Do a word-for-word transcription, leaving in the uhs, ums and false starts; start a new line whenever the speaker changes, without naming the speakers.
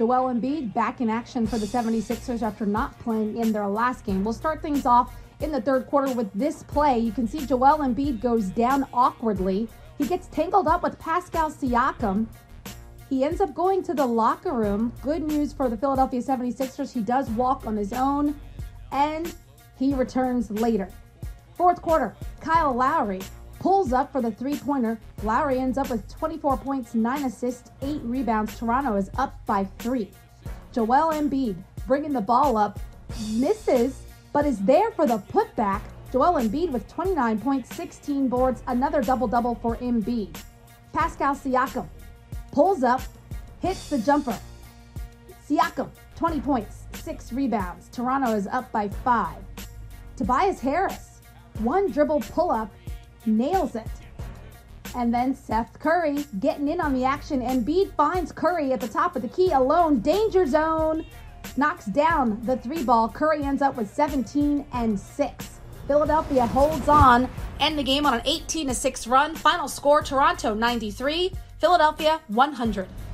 Joel Embiid back in action for the seventy-sixers after not playing in their last game. We'll start things off in the third quarter with this play. You can see Joel Embiid goes down awkwardly. He gets tangled up with Pascal Siakam. He ends up going to the locker room. Good news for the Philadelphia seventy-sixers. He does walk on his own, and he returns later. Fourth quarter, Kyle Lowry pulls up for the three-pointer. Lowry ends up with twenty-four points, nine assists, eight rebounds. Toronto is up by three. Joel Embiid bringing the ball up, misses, but is there for the putback. Joel Embiid with twenty-nine points, sixteen boards, another double-double for Embiid. Pascal Siakam pulls up, hits the jumper. Siakam, twenty points, six rebounds. Toronto is up by five. Tobias Harris, one dribble pull-up, nails it. And then Seth Curry getting in on the action. Embiid finds Curry at the top of the key alone. Danger zone. Knocks down the three ball. Curry ends up with seventeen and six. Philadelphia holds on. End the game on an eighteen to six run. Final score, Toronto ninety-three, Philadelphia one hundred.